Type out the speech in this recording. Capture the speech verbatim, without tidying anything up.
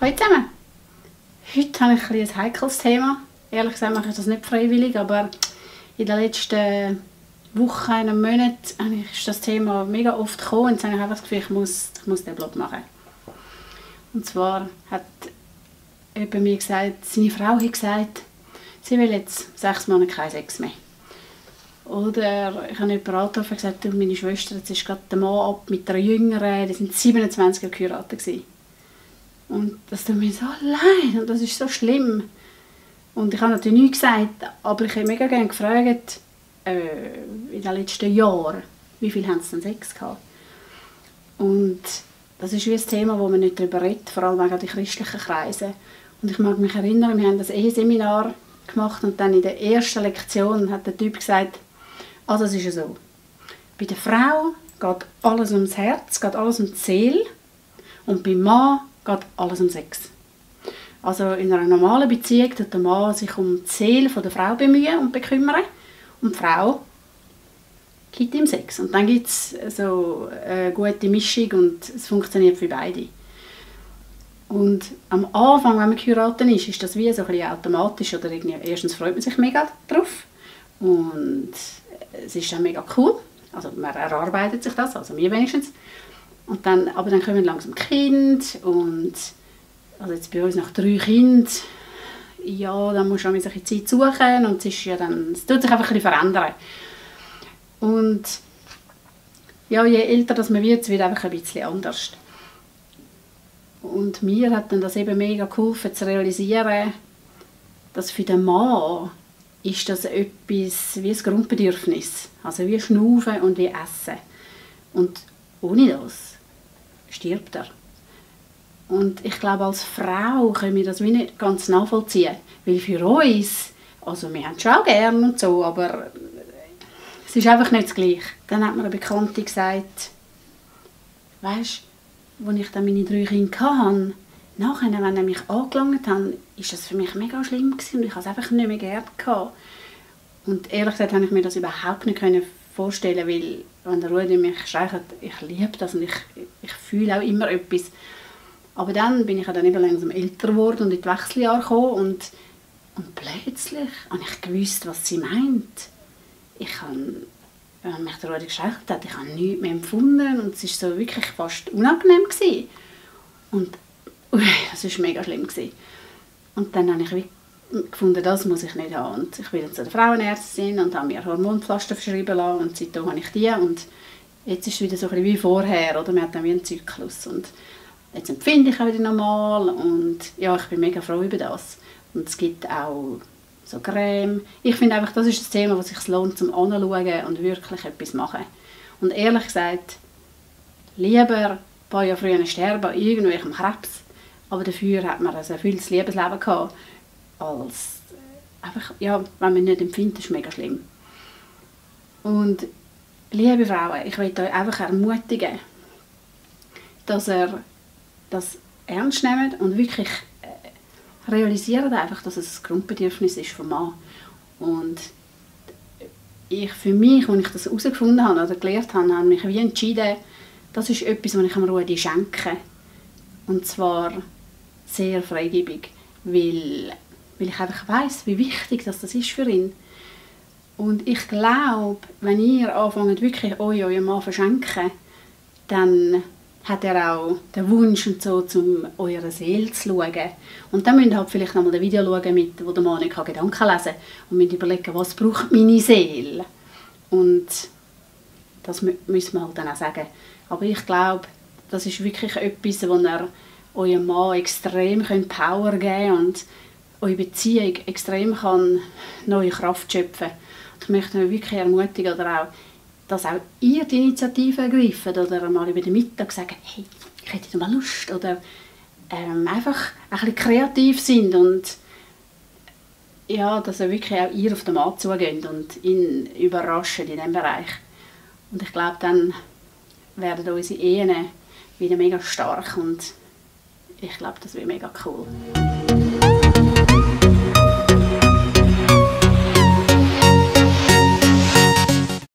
Hallo zusammen! Heute habe ich ein heikles Thema. Ehrlich gesagt mache ich das nicht freiwillig, aber in den letzten Wochen, einem Monat, ist das Thema mega oft gekommen und jetzt habe ich einfach das Gefühl, ich muss, ich muss den Blog machen. Und zwar hat jemand mir gesagt, seine Frau hat gesagt, sie will jetzt sechs Monate keinen Sex mehr. Oder ich habe jemanden angerufen und gesagt, du, meine Schwester, jetzt ist gerade der Mann ab mit einer Jüngeren, die sind siebenundzwanzig Jahre geheiratet gewesen. Und das tut mir so leid und das ist so schlimm. Und ich habe natürlich nichts gesagt, aber ich habe mega gerne gefragt, äh, in den letzten Jahren, wie viel haben sie denn Sex gehabt? Und das ist wie ein Thema, wo man nicht darüber redet, vor allem wegen den christlichen Kreisen. Und ich mag mich erinnern, wir haben das Eheseminar gemacht und dann in der ersten Lektion hat der Typ gesagt, also es ist ja so, bei der Frau geht alles ums Herz, geht alles um die Seele und beim Mann geht alles um Sex. Also in einer normalen Beziehung tut der Mann sich um die Seele der Frau bemühen und bekümmern und die Frau gibt ihm Sex. Und dann gibt es so eine gute Mischung und es funktioniert für beide. Und am Anfang, wenn man geheiratet ist, ist das wie so ein bisschen automatisch. Oder irgendwie, erstens freut man sich mega drauf und es ist dann mega cool. Also man erarbeitet sich das, also mir wenigstens. Und dann, aber dann kommen langsam Kind und also jetzt bei uns nach drei Kindern, ja, dann musst du auch ein bisschen Zeit suchen und es, ist ja dann, es tut sich einfach ein bisschen verändern. Und ja, je älter das man wird, es wird einfach ein bisschen anders. Und mir hat dann das eben mega geholfen zu realisieren, dass für den Mann ist das etwas wie ein Grundbedürfnis. Also wie Schnaufen und wie Essen. Und ohne das stirbt er. Und ich glaube, als Frau können wir das wie nicht ganz nachvollziehen. Weil für uns, also wir haben es schon auch gerne und so, aber es ist einfach nicht das Gleiche. Dann hat mir eine Bekannte gesagt, weisst, als ich dann meine drei Kinder hatte, nachher, wenn sie mich angelangt haben, war das für mich mega schlimm gewesen und ich hatte es einfach nicht mehr gerne gehabt. Und ehrlich gesagt konnte ich mir das überhaupt nicht vorstellen, weil wenn der Rudi mich streichelt, ich liebe das und ich, ich fühle auch immer etwas. Aber dann bin ich dann eben langsam älter geworden und in die Wechseljahre gekommen und, und plötzlich habe ich gewusst, was sie meint. Ich habe, wenn mich der Rudi gestreichelt hat, ich habe nichts mehr empfunden und es war so wirklich fast unangenehm gewesen. Und ui, das war mega schlimm gewesen. Und dann habe ich gefunden, das muss ich nicht haben. Und ich bin dann zu der Frauenärztin und habe mir Hormonpflaster verschrieben lassen und seitdem habe ich die. Und jetzt ist es wieder so ein bisschen wie vorher, oder? Man hat dann wie einen Zyklus. Und jetzt empfinde ich auch wieder normal und ja, ich bin mega froh über das. Und es gibt auch so Creme. Ich finde einfach, das ist ein Thema, das sich lohnt, zum Anschauen und wirklich etwas machen. Und ehrlich gesagt, lieber ein paar Jahre früher sterben an irgendwelchem Krebs, aber dafür hat man ein erfülltes Lebensleben gehabt, als einfach, ja, wenn man nicht empfindet, ist es mega schlimm. Und liebe Frauen, ich will euch einfach ermutigen, dass ihr das ernst nehmt und wirklich äh, realisiert einfach, dass es ein Grundbedürfnis ist vom Mann. Und ich für mich, als ich das herausgefunden habe oder gelernt habe, habe ich mich wie entschieden, das ist etwas, was ich am Rudi schenke. Und zwar sehr freigebig, weil, weil ich einfach weiss, wie wichtig das, das ist für ihn. Und ich glaube, wenn ihr anfangt, wirklich euch eurem Mann zu verschenken, dann hat er auch den Wunsch, und so, um eurer Seele zu schauen. Und dann müsst ihr halt vielleicht nochmal ein Video schauen, mit, wo der Mann nicht Gedanken lesen kann. Und müsst überlegen, was braucht meine Seele? Und das müssen wir halt dann auch sagen. Aber ich glaube, das ist wirklich etwas, wo ihr eurem Mann extrem Power geben könnt und eure Beziehung extrem kann neue Kraft schöpfen kann. Ich möchte euch wirklich ermutigen, oder auch, dass auch ihr die Initiative ergreift oder mal über den Mittag sagen, hey, ich hätte mal Lust. Oder ähm, einfach ein bisschen kreativ sind und ja, dass ihr wirklich auch ihr auf den Mann zugeht und ihn überrascht in diesem Bereich. Und ich glaube, dann werden unsere Ehen wieder mega stark und ich glaube, das wird mega cool.